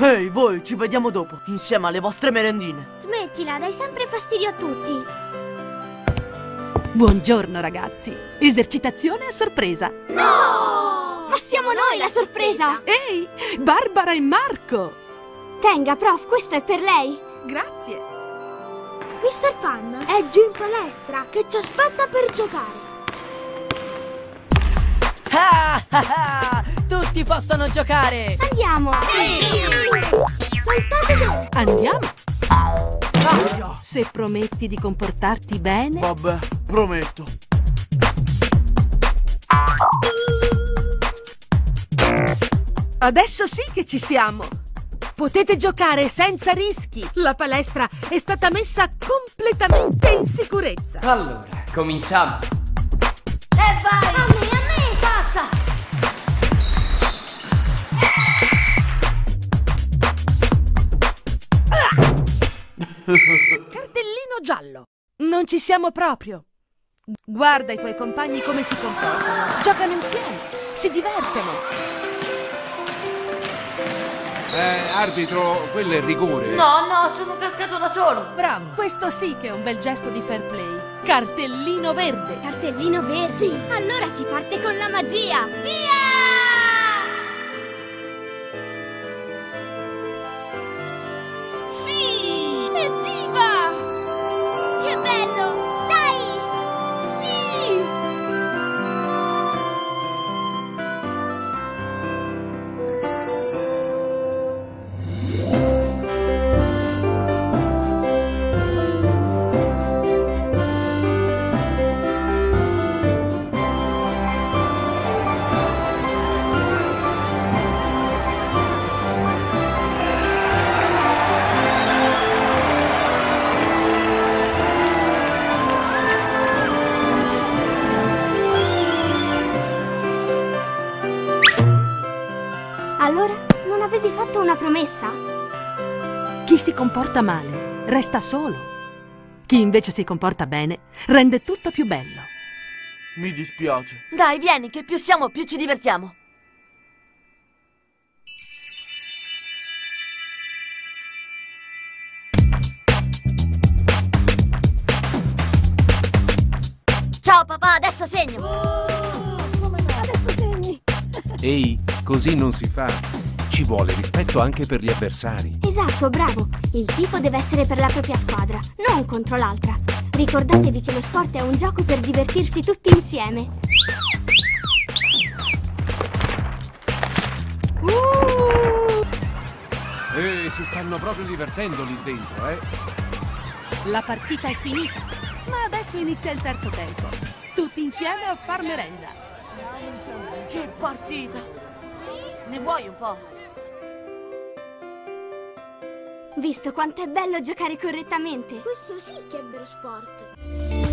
Ehi, voi, ci vediamo dopo, insieme alle vostre merendine. Smettila, dai sempre fastidio a tutti. Buongiorno ragazzi, esercitazione a sorpresa. No! Ma siamo noi la sorpresa! Ehi, Barbara e Marco! Tenga, prof, questo è per lei. Grazie. Mr. Fan è giù in palestra, che ci aspetta per giocare. Ah, ah, ah, tutti possono giocare! Andiamo! Sì! Saltate dentro! Andiamo, Aia. se prometti di comportarti bene. Vabbè, prometto. Adesso sì che ci siamo! Potete giocare senza rischi. La palestra è stata messa completamente in sicurezza. Allora, cominciamo. E vai! A me! Passa! Cartellino giallo. Non ci siamo proprio. Guarda i tuoi compagni come si comportano. Giocano insieme, si divertono. Arbitro, quello è rigore. No, no, sono cascato da solo. Bravo. Questo sì che è un bel gesto di fair play. Cartellino verde. Cartellino verde? Sì! Allora si parte con la magia! Via! Sì! Evviva! Che bello! Dai! Sì! Allora, non avevi fatto una promessa? Chi si comporta male resta solo. Chi invece si comporta bene rende tutto più bello. Mi dispiace. Dai, vieni, che più siamo, più ci divertiamo. Ciao papà, adesso segno. Adesso segni. Ehi, così non si fa. Ci vuole rispetto anche per gli avversari. Esatto, bravo. Il tifo deve essere per la propria squadra, non contro l'altra. Ricordatevi che lo sport è un gioco per divertirsi tutti insieme. Si stanno proprio divertendo lì dentro, eh? La partita è finita, ma adesso inizia il terzo tempo. Tutti insieme a far merenda. Che partita! Ne vuoi un po'? Visto quanto è bello giocare correttamente? Questo sì che è vero sport.